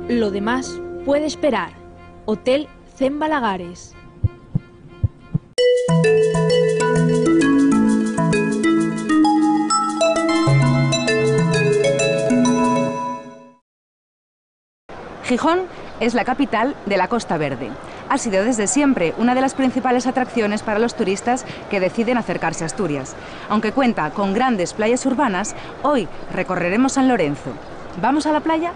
Lo demás puede esperar. Hotel Zen Balagares. Gijón es la capital de la Costa Verde. Ha sido desde siempre una de las principales atracciones para los turistas que deciden acercarse a Asturias. Aunque cuenta con grandes playas urbanas, hoy recorreremos San Lorenzo. ¿Vamos a la playa?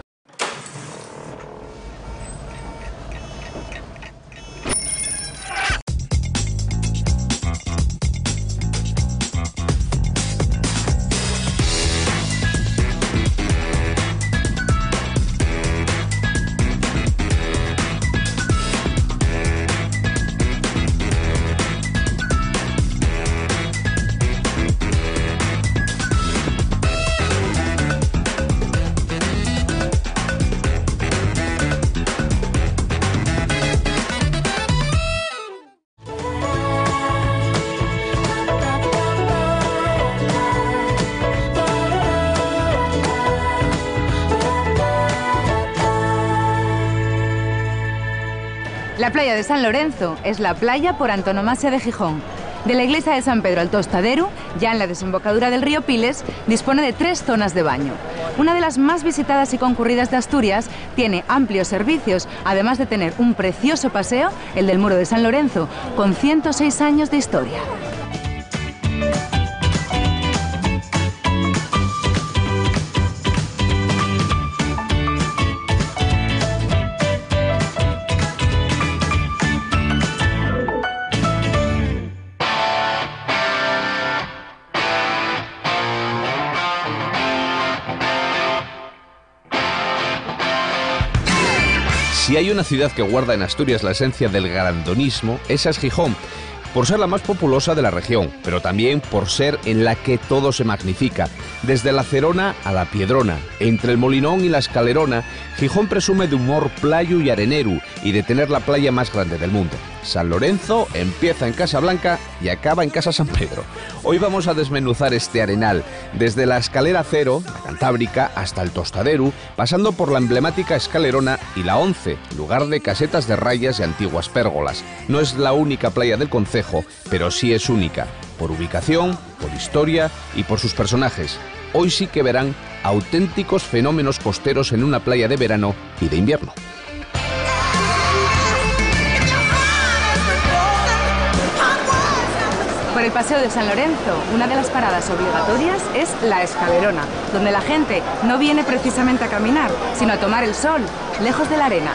La playa de San Lorenzo es la playa por antonomasia de Gijón. De la iglesia de San Pedro al Tostadero, ya en la desembocadura del río Piles, dispone de 3 zonas de baño. Una de las más visitadas y concurridas de Asturias tiene amplios servicios, además de tener un precioso paseo, el del Muro de San Lorenzo, con 106 años de historia. Si hay una ciudad que guarda en Asturias la esencia del grandonismo, esa es Gijón, por ser la más populosa de la región, pero también por ser en la que todo se magnifica. Desde la Cerona a la Piedrona, entre el Molinón y la Escalerona, Gijón presume de humor playo y arenero y de tener la playa más grande del mundo. San Lorenzo empieza en Casa Blanca y acaba en Casa San Pedro. Hoy vamos a desmenuzar este arenal, desde la Escalera Cero, la Cantábrica, hasta el Tostadero, pasando por la emblemática Escalerona y la 11, lugar de casetas de rayas y antiguas pérgolas. No es la única playa del concejo, pero sí es única, por ubicación, por historia y por sus personajes. Hoy sí que verán auténticos fenómenos costeros en una playa de verano y de invierno. Por el Paseo de San Lorenzo, una de las paradas obligatorias es la Escalerona, donde la gente no viene precisamente a caminar, sino a tomar el sol, lejos de la arena.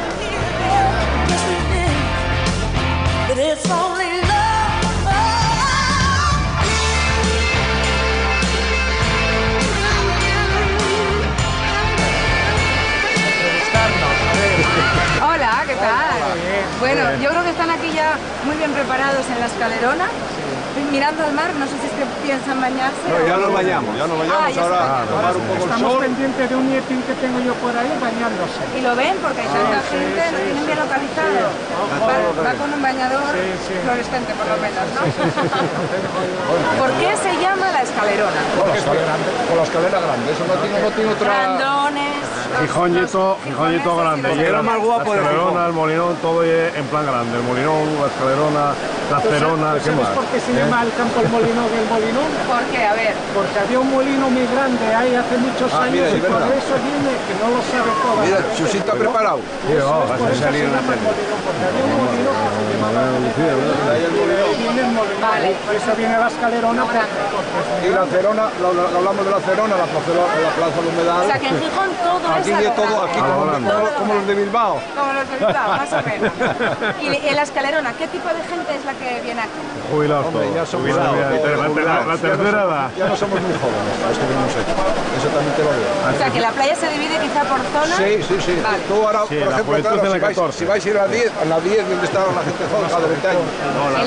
Hola, ¿qué tal? Bueno, yo creo que están aquí ya muy bien preparados en la Escalerona. Mirando al mar, no sé si es que piensan bañarse. No, ya nos bañamos, ahora tomar un poco el sol. Estamos pendientes de un nietín que tengo yo por ahí bañándose. ¿Y lo ven? Porque hay tanta gente, lo tienen bien localizado. Va con un bañador fluorescente, por lo menos, ¿no? ¿Por qué se llama la Escalerona? Por la escalera grande, eso no tiene otra... Grandones... Gijónito grande. Y era más guapo de Escalerona, el Molinón, todo en plan grande. El Molinón, la Escalerona, la Cerona, ¿qué más? ¿Sabes por qué se llama el campo el Molinón el Molinón? ¿Por qué? A ver. Porque había un molino muy grande ahí hace muchos años y por eso viene, que no lo sabe todo. Mira, Chusín está preparado. Por eso se llama el Molinón, porque había un molino que se llamaba Molinón. Vale. Por eso viene la Escalerona. Y la Cerona, hablamos de la Cerona, la plaza del Humedal. O sea, que en Gijón todo aquí es todo, aquí como los de Bilbao. Como los de Bilbao, más o menos. Y en la Escalerona, ¿qué tipo de gente es la que viene aquí? Jubilados Hombre, ya somos la tercera edad. Ya no somos muy jóvenes, esto que hemos hecho. Eso también te lo digo. O sea, que la playa se divide quizá por zonas. Sí. Vale. Tú ahora, por ejemplo, claro, si vais a ir a la 10, donde está la gente joven, cada 20 años. En la 10 está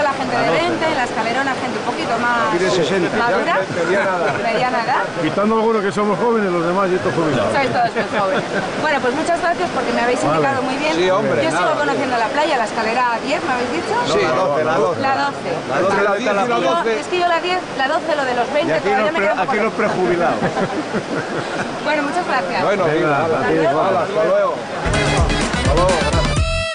está la gente de 20, en la escalerona gente un poquito más Tiene 60. madura, Mediana. mediana edad. Quitando algunos que somos jóvenes, los demás ya están jubilados. Sois todos muy jóvenes. Bueno, pues muchas gracias porque me habéis indicado muy bien. Sí, hombre, Yo sigo nada, conociendo la playa, la escalera 10, ¿me habéis dicho? Sí, la 12. La 12. La 12, la 10 y la 12. Es que yo la 10, la 12, lo de los 20, Y aquí todavía me queda un poco los lejos. prejubilados. Bueno, muchas gracias. Bueno, Venga, hala, a ti, hala, hasta luego. Hasta luego, gracias.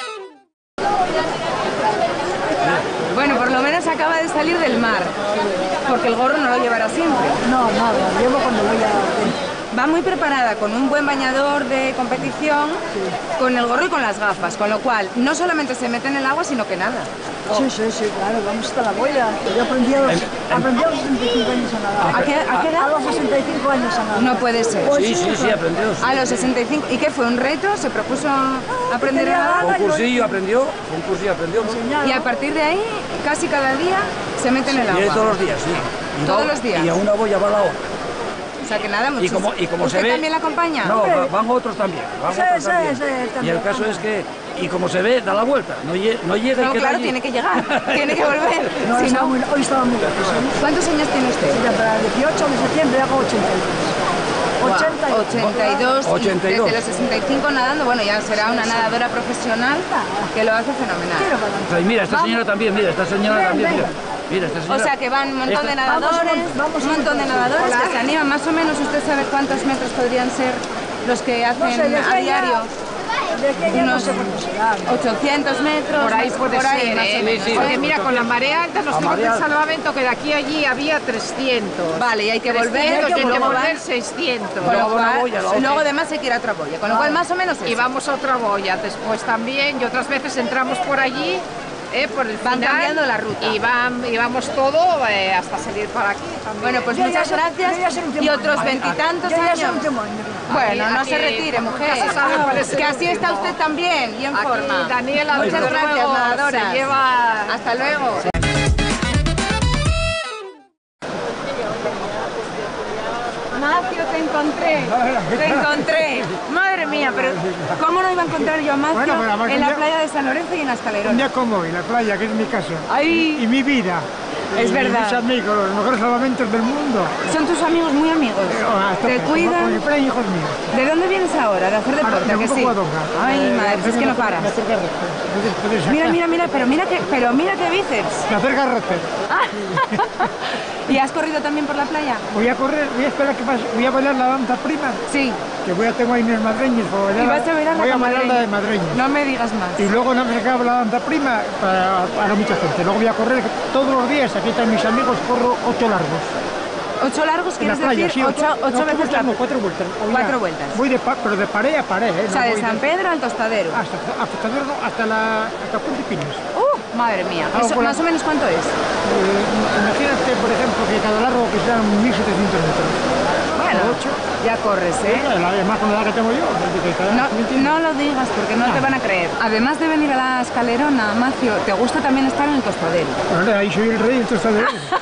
Bueno, por lo menos acaba de salir del mar, porque el gorro no lo llevará siempre. No, nada, llevo cuando voy a... Va muy preparada con un buen bañador de competición, con el gorro y con las gafas, con lo cual no solamente se mete en el agua, sino que nada. Sí, claro, vamos hasta la boya. Yo aprendí a los 65 años a nadar. ¿A qué edad? A los 65 años a nadar. No puede ser. Pues Sí, aprendió. A los 65. ¿Y qué fue? ¿Un reto? ¿Se propuso aprender a nadar? Fue un cursillo, aprendió. Y a partir de ahí, casi cada día se mete en el Viene agua. todos los días, sí. ¿Todos los días? Y a una boya va la otra. O sea que nada, Y muchísimo. como ¿Usted se ve... también la acompaña? No, van otros también. Sí, Y también. el caso es que, y como se ve, da la vuelta. No llega No, y queda claro, allí. tiene que llegar, tiene que volver. No, Si estaba no, hoy estaba muy lejos. ¿cuántos años tiene usted? Mira, para el 18 de septiembre hago 82. 82, 82. Y desde los 65 nadando, bueno, ya será una nadadora profesional que lo hace fenomenal. Y mira, esta señora también, mira, esta señora también, mira. Mira, esta O señora. sea que van un montón de nadadores, un montón de nadadores que se animan. Más o menos, ¿usted sabe cuántos metros podrían ser los que hacen No sé, de a qué diario? De que ya no sé cuánto será. 800 metros, Por ahí puede por ahí, ser, más o menos. sí. Porque mira, con la marea alta nos tuvimos marea el salvamento que de aquí a allí había 300. Vale, y hay que volver, 300, y y hay que luego volver van- 600. con lo Luego una cual, boya, la luego otra. además hay que ir a otra boya, con lo cual más o menos es. Y vamos a otra boya después también, y otras veces entramos por allí, por el Van final, cambiando la ruta. y vamos todo hasta salir para aquí también. Bueno, pues Yo ya muchas sé- yo ya sé gracias un y último otros año. veintitantos Yo ya soy años. último año. Bueno, no Aquí, se retire, mujer. nunca se sabe cuál es el Que así está último. usted también y en Aquí forma. Daniela, Muchas desde gracias, luego, nadadoras. se lleva... Hasta luego. Macio, te encontré. Te encontré. Madre mía, pero ¿cómo no iba a encontrar yo a Macio Bueno, pero además en un la día- playa de San Lorenzo y en la Un escalerona? día como hoy, la playa, que es mi casa. Ay. Y mi vida. Es y verdad. mis amigos, los mejores salvamentos del mundo. Son tus amigos muy amigos. Te Como cuidan. si fueran hijos míos. ¿De dónde vienes ahora? ¿De hacer deporte? Ahora, ¿A que de sí? Covadonga. Ay, madre, es que no paras. De hacer garrote. Puedes sacar. Mira, pero mira qué bíceps. De hacer garrote. ¿Y has corrido también por la playa? Voy a correr, voy a esperar que pase. Voy a bailar la danza prima. Sí. Que tengo ahí mis madreños. ¿Y vas a bailar voy la a bailar madreña? la de madreños. No me digas más. Y luego no me acaba la danza prima para mucha gente. Luego voy a correr todos los días. Aquí están mis amigos, corro 8 largos. 8 largos, En la ¿quieres playa, decir? sí, 8 veces la... no, 4 vueltas. O 4 ya. vueltas. Voy pero de pared a pared, ¿eh? O sea, No de voy San Pedro al Tostadero. hasta Puente Pinos. Madre mía. Ah, ¿Eso, por la- más o menos cuánto es? Imagínate, por ejemplo, que cada largo que sean 1.700 metros. Bueno, 8. ya corres, ¿eh? Además con la edad que tengo yo. No lo digas porque no te van a creer. Además de venir a la escalerona, Macio, ¿te gusta también estar en el Tostadero? Bueno, ahí soy el rey del tostadero.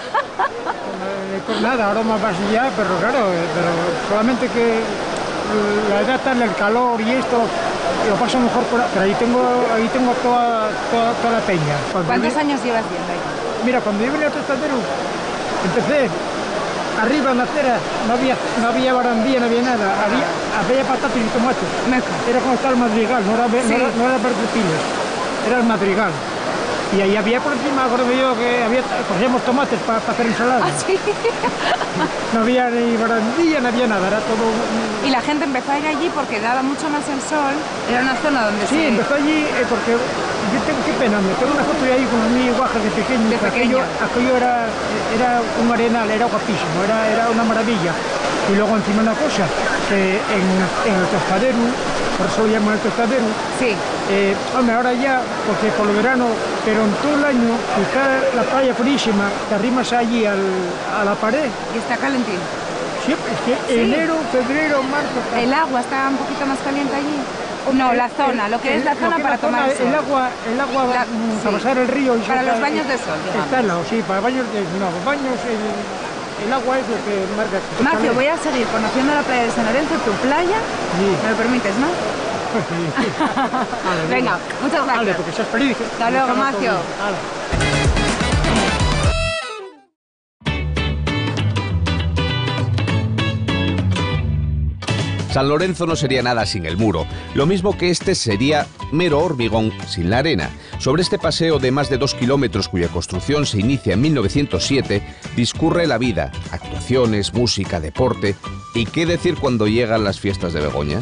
Pues nada, ahora más ya, pero claro, pero solamente que la edad tal, el calor y esto, lo paso mejor por ahí. Pero ahí tengo toda la peña. ¿Cuántos años llevas yendo ahí? Mira, cuando yo venía al tostadero, empecé arriba en la acera, no había barandilla, no había nada, había patatas y tomates. Era como estar el madrigal, no era verde piles, era el madrigal. Y ahí había por encima, acuerdo yo, que cogíamos tomates para hacer ensalada. ¿Ah, sí? No había ni barandilla, no había nada, era todo... Y la gente empezó a ir allí porque daba mucho más el sol. Era una zona donde Sí, empezó allí porque yo qué pena, me tengo una foto de ahí con mi guaja de pequeño. De pequeño. Aquello era un arenal, era guapísimo, era una maravilla. Y luego encima una cosa, que en el Tostadero, por eso lo llaman el Tostadero, Sí. hombre, ahora ya, porque por el verano, pero en todo el año, está la playa purísima, te arrimas allí a la pared. Y está calentín. Siempre, es que enero, febrero, marzo... ¿El agua está un poquito más caliente allí? No, la zona, lo que es la zona para tomar sol. El agua para sí. pasar el río. Y Para saca- los baños de sol, digamos. Está al lado, sí, para baños el agua es lo que marca. Macio, voy a seguir conociendo la playa de San Lorenzo, tu playa. Sí. ¿Me lo permites, no? Vale, Venga, muchas Vale, gracias. porque seas feliz. Hasta luego, Macio. Vale. San Lorenzo no sería nada sin el muro, lo mismo que este sería mero hormigón sin la arena. Sobre este paseo de más de 2 kilómetros, cuya construcción se inicia en 1907, discurre la vida, actuaciones, música, deporte. ¿Y qué decir cuando llegan las fiestas de Begoña?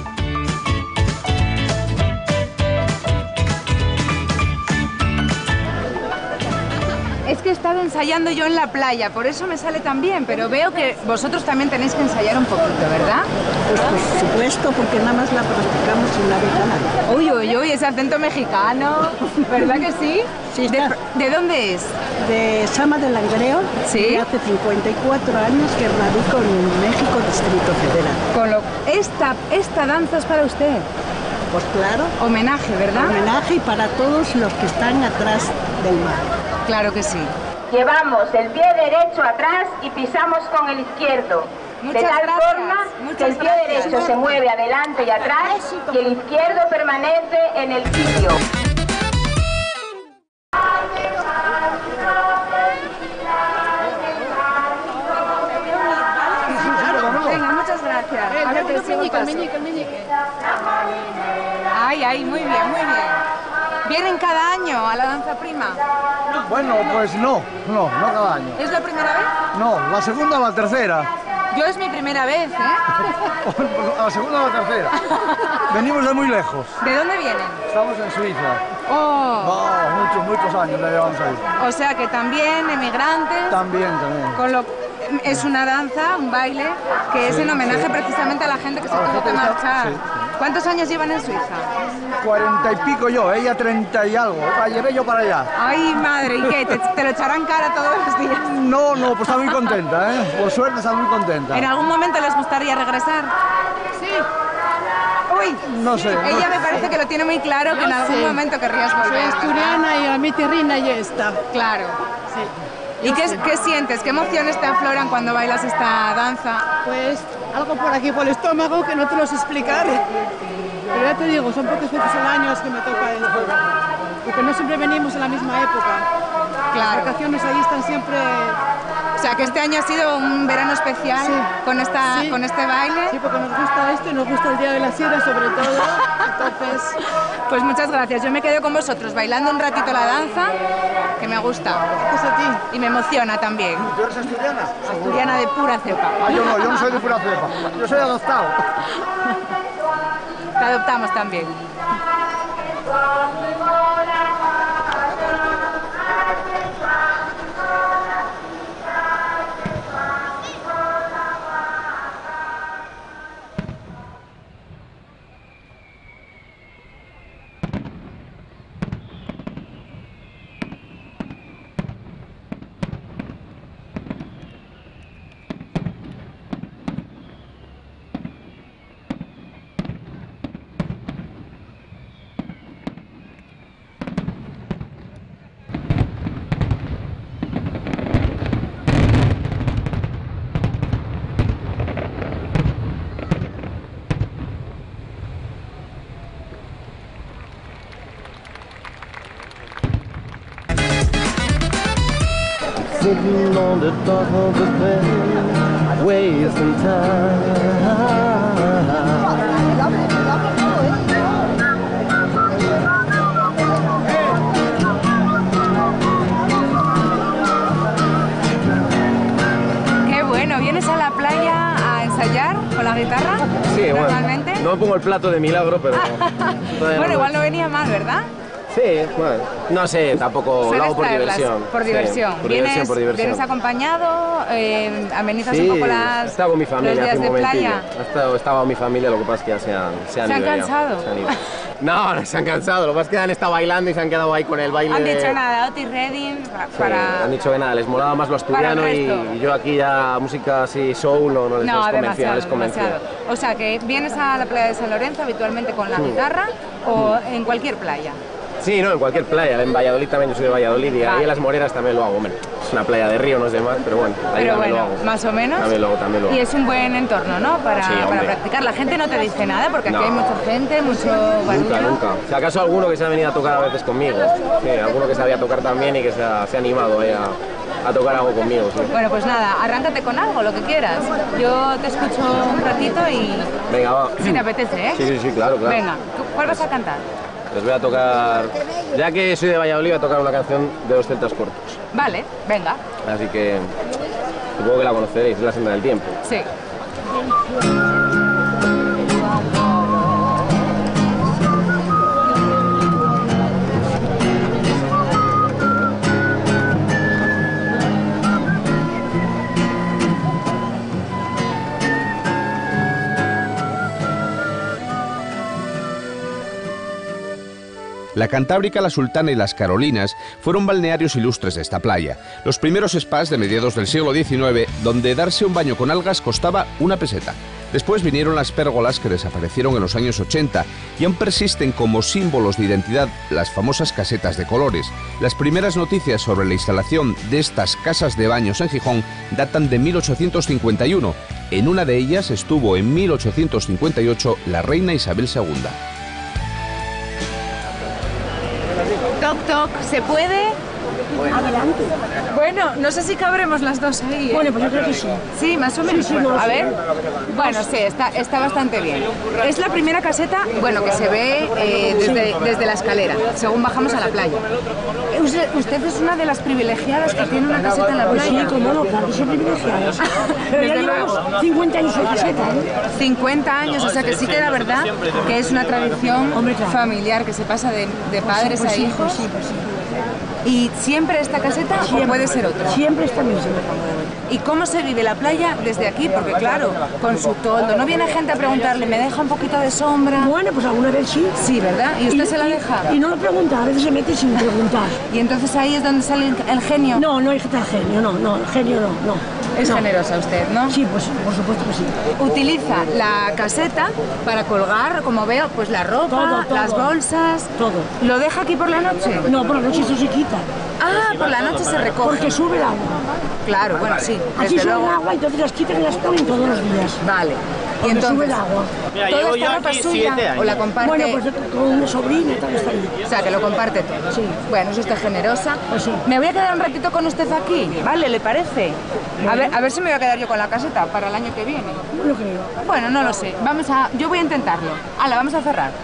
Es que he estado ensayando yo en la playa, por eso me sale tan bien, pero veo que vosotros también tenéis que ensayar un poquito, ¿verdad? Pues por supuesto, porque nada más la practicamos en la ventana. Uy, uy, uy, ese acento mexicano, ¿verdad que sí? Sí, ¿De dónde es? De Sama del Langreo. Sí. Y hace 54 años que radico en México, Distrito Federal. Esta danza es para usted. Pues claro. Homenaje, ¿verdad? Homenaje y para todos los que están atrás del mar. Claro que sí. Llevamos el pie derecho atrás y pisamos con el izquierdo. De tal forma que el pie derecho se mueve adelante y atrás y el izquierdo permanece en el sitio. Venga, muchas gracias. Ahora te sigo el meñique. Ay, muy bien, muy bien. ¿Vienen cada año a la danza prima? Bueno, pues no cada año. ¿Es la primera vez? No, la segunda o la tercera. Yo es mi primera vez, ¿eh? La segunda o la tercera. Venimos de muy lejos. ¿De dónde vienen? Estamos en Suiza. Oh. Muchos años ya llevamos ahí. O sea que también emigrantes. También. Es una danza, un baile, que es en homenaje precisamente a la gente que se tuvo que marchar. Sí. ¿Cuántos años llevan en Suiza? 40 y pico yo, ella 30 y algo. La llevé yo para allá. Ay, madre, ¿y qué? ¿Te lo echarán cara todos los días? No, pues está muy contenta, ¿eh? Por suerte está muy contenta. ¿En algún momento les gustaría regresar? Sí. Uy, no sé. Ella me parece que lo tiene muy claro, que en algún momento querrías volver. Soy asturiana y a mi tierrina ya está. Claro. Sí. ¿Y qué sientes? ¿Qué emociones te afloran cuando bailas esta danza? Pues algo por aquí, por el estómago, que no te lo sé explicar. Pero ya te digo, son pocas veces al año que me toca esto. Porque no siempre venimos en la misma época. Claro. Las vacaciones ahí están siempre... O sea, que este año ha sido un verano especial con este baile. Sí, porque nos gusta esto y nos gusta el Día de la Sidra sobre todo. Entonces, pues muchas gracias. Yo me quedo con vosotros bailando un ratito la danza, que me gusta. Gracias a ti. Y me emociona también. ¿Tú eres asturiana? Asturiana de pura cepa. Yo no soy de pura cepa. Yo soy adoptado. Te adoptamos también. Sitting on the top of the bed, wasting time. Qué bueno, ¿vienes a la playa a ensayar con la guitarra? Sí, normalmente. Bueno, no pongo el plato de milagro, pero... Bueno, igual no venía mal, ¿verdad? Sí, bueno, no sé, tampoco lo hago por diversión. Por diversión. Sí, por diversión. ¿Vienes acompañado? ¿Amenizas un poco estaba con mi familia los días hace un de momentillo. playa? Estaba con mi familia, lo que pasa es que ya se han ido. ¿Se han cansado? No se han cansado, lo que pasa es que han estado bailando y se han quedado ahí con el baile. Han dicho nada, Otis Redding han dicho que nada, les molaba más lo asturiano y yo aquí ya música así soul no les convencía. O sea, que vienes a la playa de San Lorenzo habitualmente con la guitarra o en cualquier playa. Sí, no, en cualquier playa. En Valladolid también, yo soy de Valladolid y ahí en las Moreras también lo hago. Hombre, es una playa de río, no es de mar, pero bueno, ahí también lo hago. Más o menos. También lo hago. Y es un buen entorno, ¿no? Para practicar. La gente no te dice nada porque aquí hay mucha gente, mucho barullo. Nunca. Si acaso alguno que se ha venido a tocar a veces conmigo. Sí, alguno que sabía tocar también y que se ha animado ahí a tocar algo conmigo. Sí. Bueno, pues nada, arráncate con algo, lo que quieras. Yo te escucho un ratito y... Venga, va. Si te apetece, ¿eh? Sí, claro. Venga, ¿cuál vas a cantar? Les voy a tocar... Ya que soy de Valladolid, voy a tocar una canción de Los Celtas Cortos. Vale, venga. Así que supongo que la conoceréis, es La Senda del Tiempo. Sí. La Cantábrica, la Sultana y las Carolinas fueron balnearios ilustres de esta playa. Los primeros spas de mediados del siglo XIX, donde darse un baño con algas costaba 1 peseta. Después vinieron las pérgolas, que desaparecieron en los años 80 y aún persisten como símbolos de identidad las famosas casetas de colores. Las primeras noticias sobre la instalación de estas casas de baños en Gijón datan de 1851. En una de ellas estuvo en 1858 la reina Isabel II. Toc, toc, ¿se puede? Adelante. Bueno, no sé si cabremos las dos ahí, ¿eh? Bueno, pues yo creo que sí. Sí, más o menos. Sí, no, a sí. ver. Bueno, sí, está bastante bien. Es la primera caseta, bueno, que se ve desde la escalera, según bajamos a la playa. Usted es una de las privilegiadas que tiene una caseta en la playa. Sí, como no, claro que soy privilegiadas. Pero ya llevamos 50 años en caseta, ¿eh? 50 años, o sea que sí que la verdad que es una tradición Hombre, claro. familiar que se pasa de padres Pues a sí, hijos. pues sí, pues sí. ¿Y siempre esta caseta Siempre. o puede ser otra? Siempre esta misma. ¿Y cómo se vive la playa desde aquí? Porque claro, con su toldo, ¿no viene gente a preguntarle, ¿me deja un poquito de sombra? Bueno, pues alguna vez sí. Sí, ¿verdad? ¿Y usted se la deja? Y no lo pregunta, a veces se mete sin preguntar. ¿Y entonces ahí es donde sale el genio? No, no es el genio, no, el genio no. Es No. generosa usted, ¿no? Sí, pues por supuesto que sí. Utiliza la caseta para colgar, como veo, pues la ropa, Todo. las bolsas. Todo. ¿Lo deja aquí por la noche? No, por la noche eso se quita. Ah, por la noche se recoge. Porque sube el agua. Claro, bueno, sí. Aquí desde sube luego. el agua y entonces las quitan y las ponen todos los días. Vale. Y Porque sube entonces, el agua. Mira, ¿toda llevo esta yo ropa aquí es suya 7 años. o la comparte? Bueno, pues con una sobrina y tal está ahí. O sea, que lo comparte todo. Sí. Bueno, eso está generosa. Pues sí. Me voy a quedar un ratito con usted aquí, ¿vale? ¿Le parece? A ver si me voy a quedar yo con la caseta para el año que viene. No lo creo. Bueno, no lo sé. Yo voy a intentarlo. Hala, vamos a cerrar.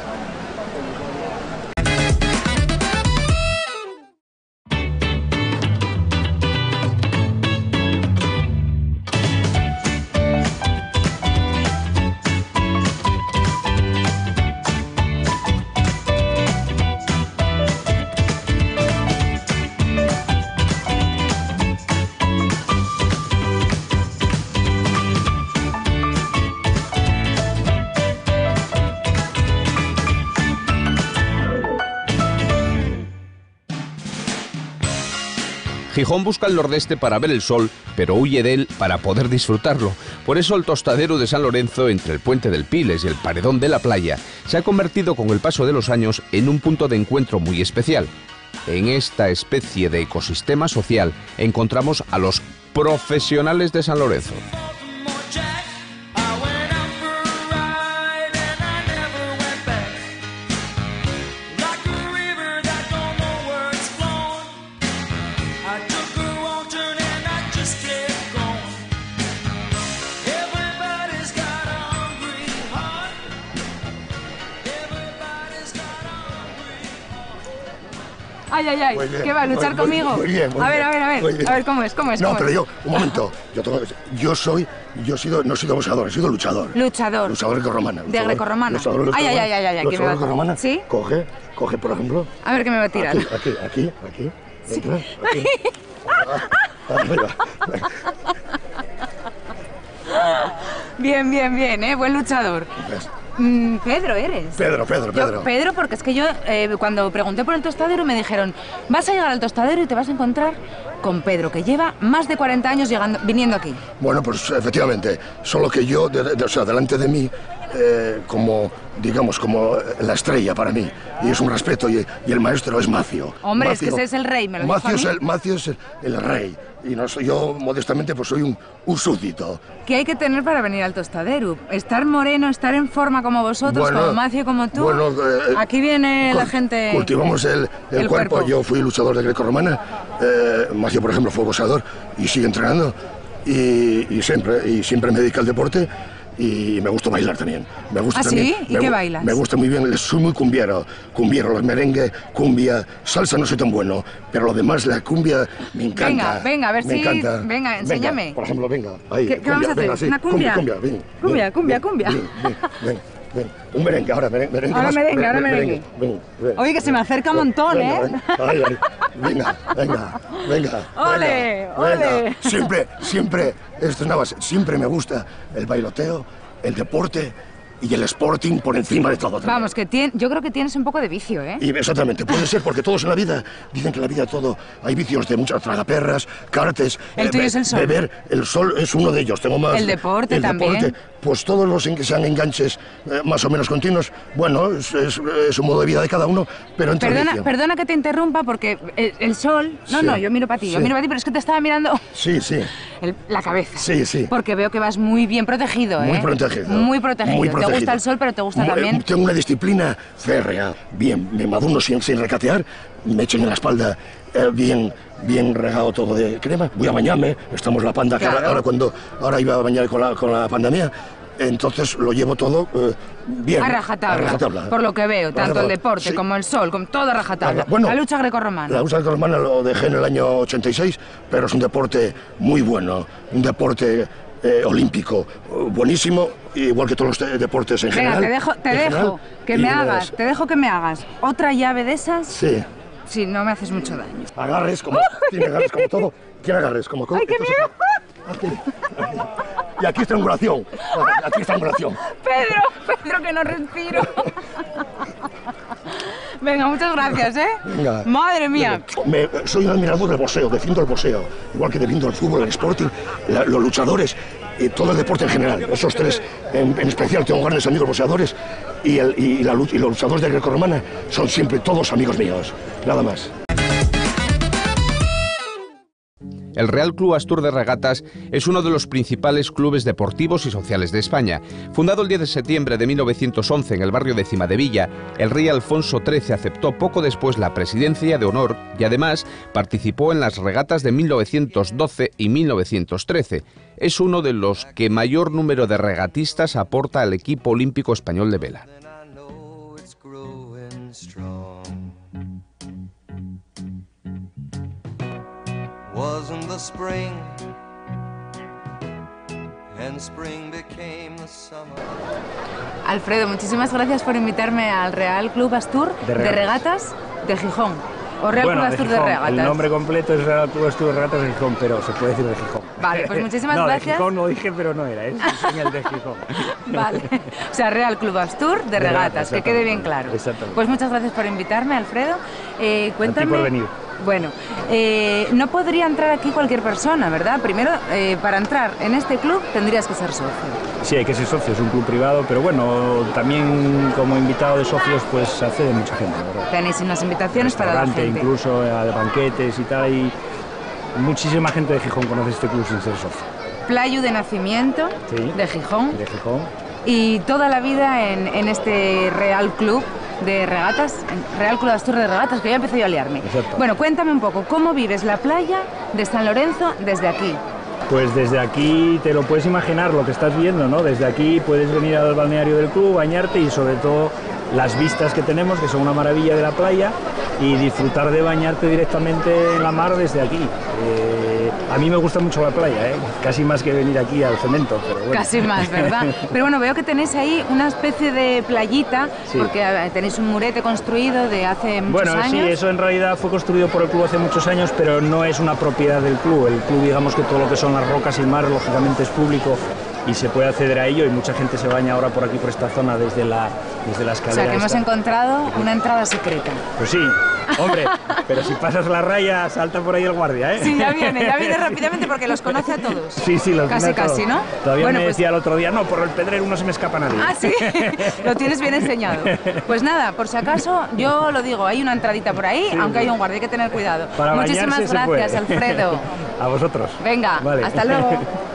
Gijón busca el nordeste para ver el sol, pero huye de él para poder disfrutarlo. Por eso el tostadero de San Lorenzo, entre el puente del Piles y el paredón de la playa, se ha convertido con el paso de los años en un punto de encuentro muy especial. En esta especie de ecosistema social encontramos a los profesionales de San Lorenzo. Ay, ay, ay. Muy bien, ¿Qué va a luchar muy conmigo? Muy bien, muy a ver, bien. a ver, a ver. Muy bien. A ver, ¿cómo es? No, pero yo, un momento. No he sido boxeador, he sido luchador. Luchador. Luchador grecorromano. De grecorromana. Luchador Ay, ay, ay, ay, ay. Luchador ¿Qué me va a- grecorromana. ¿Sí? Coge, por ejemplo. A ver qué me va a tirar. Aquí. Entra, aquí. Arriba. Bien, bien, bien, ¿eh? Buen luchador. ¿Ves? Pedro eres. Pedro. Pedro, porque es que yo cuando pregunté por el tostadero me dijeron, vas a llegar al tostadero y te vas a encontrar con Pedro, que lleva más de 40 años viniendo aquí. Bueno, pues efectivamente, solo que yo, delante de mí, como digamos, como la estrella para mí. Y es un respeto, y el maestro es Macio. Hombre, Macio, es que ese es el rey, me lo dijo a mí. Macio es el rey. Y no soy yo, modestamente, pues soy un súbdito. ¿Qué hay que tener para venir al Tostadero? Estar moreno, estar en forma como vosotros, como Macio, como tú. Bueno, aquí viene la gente... Cultivamos el cuerpo. Yo fui luchador de grecorromana. Macio, por ejemplo, fue boxeador y sigue entrenando. Y siempre me dedico al deporte. Y me gusta bailar también. Me gusta también, ¿sí? ¿Y qué bailas? Me gusta muy bien, soy muy cumbiero, los merengue, cumbia, salsa no soy tan bueno, pero lo demás, la cumbia, me encanta. Venga, a ver si... encanta. Venga, enséñame. Venga, por ejemplo, venga. Ahí, ¿Qué vamos a hacer? Venga, sí. ¿Una cumbia? Cumbia. Ven. Un merengue, ahora merengue. Ahora merengue. Ven. Oye, que se me acerca un montón, ¿eh? Venga. ¡Ole! Siempre, esto es nada más, siempre me gusta el bailoteo, el deporte y el sporting por encima de todo. También. Vamos, yo creo que tienes un poco de vicio, ¿eh? Y exactamente, puede ser, porque todos en la vida, dicen que en la vida todo, hay vicios de muchas tragaperras, cartes, el tuyo es el sol. Beber, el sol es uno de ellos, tengo más. El deporte también. Pues todos los que sean enganches más o menos continuos, bueno, es un modo de vida de cada uno, pero entre Perdona que te interrumpa, porque el sol... No, yo miro para ti, pero es que te estaba mirando... Sí. La cabeza. Sí. Porque veo que vas muy bien protegido, ¿eh? Muy protegido. Te gusta el sol, pero te gusta también... Tengo una disciplina férrea. Bien, me maduro sin recatear, me echen en la espalda bien regado todo de crema. Voy a bañarme, estamos la panda, claro. Ahora iba a bañar con la pandemia. Entonces lo llevo todo bien. A rajatabla. Por lo que veo, tanto el deporte como el sol, con todo a rajatabla. La lucha grecorromana. La lucha grecorromana lo dejé en el año 86, pero es un deporte muy bueno, un deporte olímpico buenísimo, igual que todos los deportes en general. Te dejo que me hagas otra llave de esas. Sí. Sí, no me haces mucho daño. Agarres como todo. ¿Quién agarres como todo? ¡Ay, qué miedo! Y aquí estrangulación. Pedro, que no respiro. Venga, muchas gracias, ¿eh? Venga. Madre mía. Soy un admirador del boxeo, defiendo el boxeo. Igual que defiendo el fútbol, el sporting, los luchadores, todo el deporte en general. Esos tres, en especial, tengo grandes amigos boxeadores y los luchadores de grecorromana son siempre todos amigos míos. Nada más. El Real Club Astur de Regatas es uno de los principales clubes deportivos y sociales de España. Fundado el 10 de septiembre de 1911 en el barrio de Cimadevilla, el rey Alfonso XIII aceptó poco después la presidencia de honor y además participó en las regatas de 1912 y 1913. Es uno de los que mayor número de regatistas aporta al equipo olímpico español de vela. Wasn't the spring, and spring became the summer. Alfredo, muchísimas gracias por invitarme al Real Club Astur de Regatas de Gijón. O Real Club Astur de Regatas. El nombre completo es Real Club Astur de Regatas de Gijón, pero se puede decir de Gijón. Vale, pues muchísimas gracias. De Gijón no dije, pero no era, es en el de Gijón. Vale, o sea, Real Club Astur de Regatas, que quede bien claro. Exactamente. Pues muchas gracias por invitarme, Alfredo. Cuéntame... A ti por venir. Bueno, no podría entrar aquí cualquier persona, ¿verdad? Primero, para entrar en este club tendrías que ser socio. Sí, hay que ser socio, es un club privado, pero bueno, también como invitado de socios pues accede mucha gente, ¿verdad? Tenéis unas invitaciones para la gente. Incluso a banquetes y tal, y muchísima gente de Gijón conoce este club sin ser socio. Playu de nacimiento, sí, de Gijón. De Gijón. Y toda la vida en este Real Club de Regatas, Real Club Astur de Regatas, que ya empecé yo a liarme. Exacto. Bueno, cuéntame un poco, ¿cómo vives la playa de San Lorenzo desde aquí? Pues desde aquí te lo puedes imaginar lo que estás viendo, ¿no? Desde aquí puedes venir al balneario del club, bañarte y sobre todo las vistas que tenemos, que son una maravilla de la playa, y disfrutar de bañarte directamente en la mar desde aquí. A mí me gusta mucho la playa, casi más que venir aquí al cemento. Pero bueno. Casi más, ¿verdad? Pero bueno, veo que tenéis ahí una especie de playita, sí, porque tenéis un murete construido de hace muchos años. Bueno, sí, eso en realidad fue construido por el club hace muchos años, pero no es una propiedad del club. El club, digamos que todo lo que son las rocas y el mar, lógicamente es público y se puede acceder a ello, y mucha gente se baña ahora por aquí, por esta zona, desde desde la O escalera. sea, que hemos encontrado una entrada secreta. Pues sí, hombre, pero si pasas la raya, salta por ahí el guardia, ¿eh? Sí, ya viene rápidamente porque los conoce a todos. Sí, los casi, casi, ¿no? Todavía bueno, me pues... decía el otro día, no, por el Pedrero no se me escapa nadie. Ah, sí, lo tienes bien enseñado. Pues nada, por si acaso, yo lo digo, hay una entradita por ahí, sí, aunque hay un guardia, hay que tener cuidado. Para muchísimas gracias, Alfredo. A vosotros. Venga, vale. Hasta luego.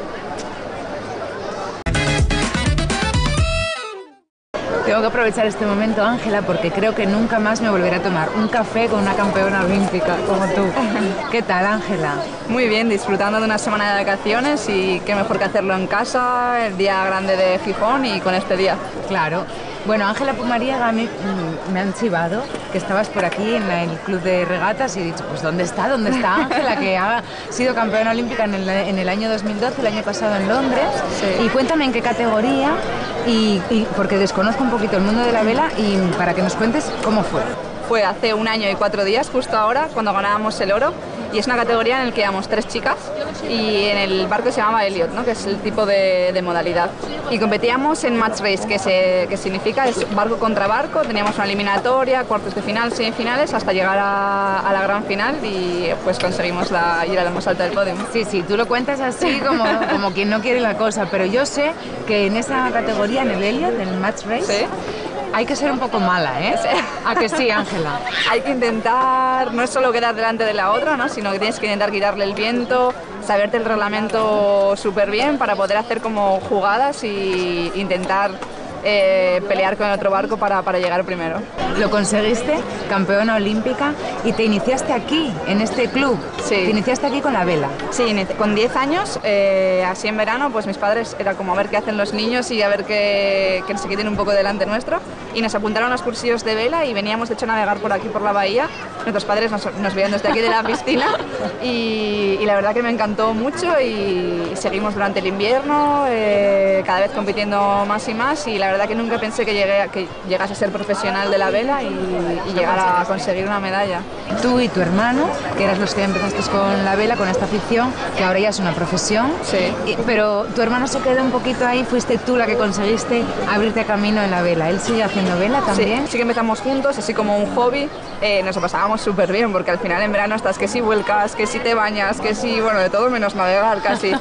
Tengo que aprovechar este momento, Ángela, porque creo que nunca más me volveré a tomar un café con una campeona olímpica como tú. ¿Qué tal, Ángela? Muy bien, disfrutando de una semana de vacaciones y qué mejor que hacerlo en casa, el día grande de Gijón y con este día. Claro. Bueno, Ángela Pumariega me han chivado que estabas por aquí en el club de regatas y he dicho, pues ¿dónde está Ángela? Que ha sido campeona olímpica en el año 2012, el año pasado en Londres. Sí. Y cuéntame en qué categoría y porque desconozco un poquito el mundo de la vela y para que nos cuentes cómo fue. Fue hace 1 año y 4 días, justo ahora, cuando ganábamos el oro. Y es una categoría en la que íbamos 3 chicas y en el barco se llamaba Elliot, ¿no? Que es el tipo de modalidad. Y competíamos en match race, que significa es barco contra barco. Teníamos una eliminatoria, cuartos de final, semifinales, hasta llegar a la gran final y pues conseguimos ir a la más alta del podio. Sí, tú lo cuentas así como quien no quiere la cosa, pero yo sé que en esa categoría, en el Elliot, en el match race, ¿sí? Hay que ser un poco mala, ¿eh? ¿A que sí, Ángela? Hay que intentar, no es solo quedar delante de la otra, ¿no? Sino que tienes que intentar quitarle el viento, saberte el reglamento súper bien para poder hacer como jugadas y intentar pelear con el otro barco para llegar primero. Lo conseguiste, campeona olímpica, y te iniciaste aquí, en este club. Sí. Te iniciaste aquí con la vela. Sí, con 10 años, así en verano, pues mis padres era como a ver qué hacen los niños y a ver que se quiten un poco delante nuestro. Y nos apuntaron a los cursillos de vela y veníamos de hecho a navegar por aquí, por la bahía. Nuestros padres nos veían desde aquí de la piscina y la verdad que me encantó mucho y seguimos durante el invierno, cada vez compitiendo más y más y la verdad que nunca pensé que llegase a ser profesional de la vela y llegar a conseguir una medalla. Tú y tu hermano, que eras los que empezaste con la vela, con esta afición, que ahora ya es una profesión, sí. Pero tu hermano se quedó un poquito ahí, fuiste tú la que conseguiste abrirte camino en la vela. ¿Él sigue haciendo vela también? Sí que empezamos juntos, así como un hobby, nos lo pasábamos súper bien, porque al final en verano estás que si vuelcas, que si te bañas, que si, bueno, de todo menos navegar casi.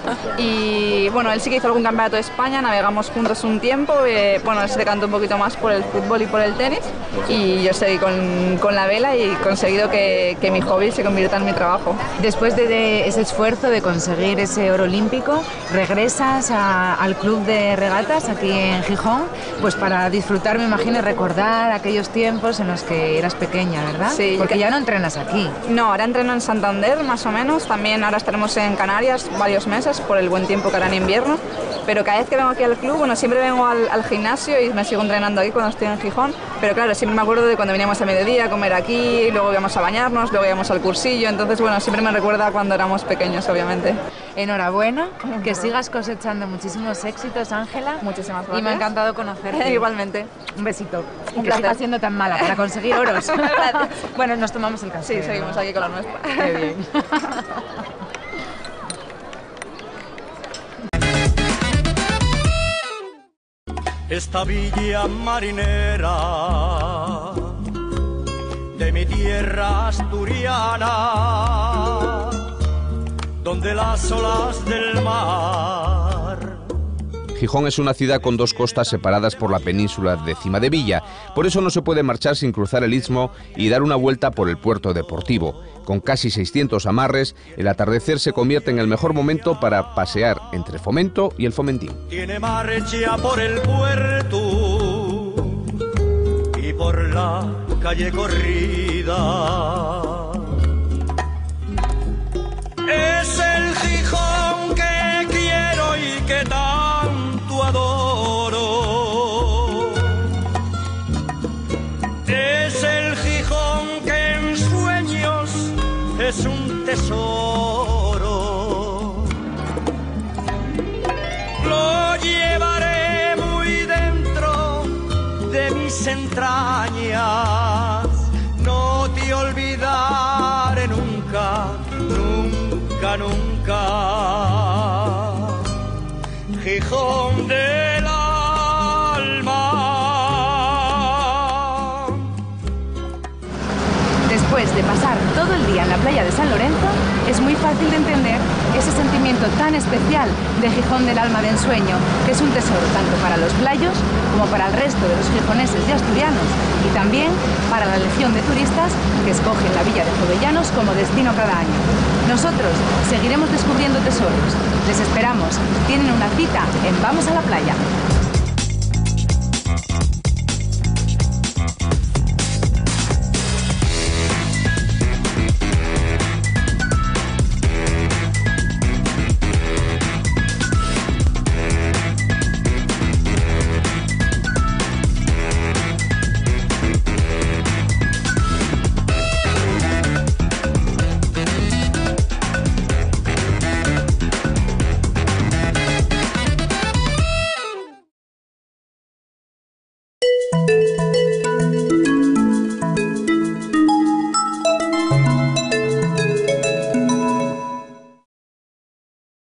Y bueno, él sí que hizo algún campeonato de España, navegamos juntos un tiempo, bueno, él se decantó un poquito más por el fútbol y por el tenis, y yo seguí con la vela y he conseguido que mi hobby se convierta en mi trabajo. Después de ese esfuerzo de conseguir ese oro olímpico, regresas al club de regatas aquí en Gijón, pues para disfrutar, me imagino, y recordar aquellos tiempos en los que eras pequeña, ¿verdad? Sí. Porque ya no entrenas aquí. No, ahora entreno en Santander, más o menos. También ahora estaremos en Canarias varios meses por el buen tiempo que hará en invierno. Pero cada vez que vengo aquí al club, bueno, siempre vengo al gimnasio y me sigo entrenando aquí cuando estoy en Gijón. Pero claro, siempre me acuerdo de cuando veníamos a mediodía a comer aquí, luego íbamos a bañarnos, luego íbamos al cursillo. Entonces, bueno, siempre me recuerda cuando éramos pequeños, obviamente. Enhorabuena, que sigas cosechando muchísimos éxitos, Ángela. Muchísimas gracias. Y me ha encantado conocerte. Igualmente. Un besito. Un que placer. sigas siendo tan mala para conseguir oros. Gracias. Bueno, nos tomamos el café. Sí, seguimos aquí con la nuestra. Qué bien. Esta villa marinera de mi tierra asturiana, donde las olas del mar. Gijón es una ciudad con 2 costas separadas por la península de Cimadevilla, por eso no se puede marchar sin cruzar el istmo y dar una vuelta por el puerto deportivo. Con casi 600 amarres, el atardecer se convierte en el mejor momento para pasear entre Fomento y el Fomentín. Tiene marcha por el puerto y por la calle corrida. Es el Gijón que quiero y que tanto adoro. Es el Gijón que en sueños es un tesoro. Lo llevaré muy dentro de mis entrañas. No te olvidaré nunca, nunca, nunca. Gijón del alma. después de pasar todo el día en la playa de San Lorenzo, es muy fácil de entender ese sentimiento tan especial de Gijón del alma de ensueño, que es un tesoro tanto para los playos como para el resto de los gijoneses y asturianos, y también para la legión de turistas que escogen la villa de Jovellanos como destino cada año. Nosotros seguiremos descubriendo tesoros. Les esperamos. Tienen una cita en Vamos a la Playa.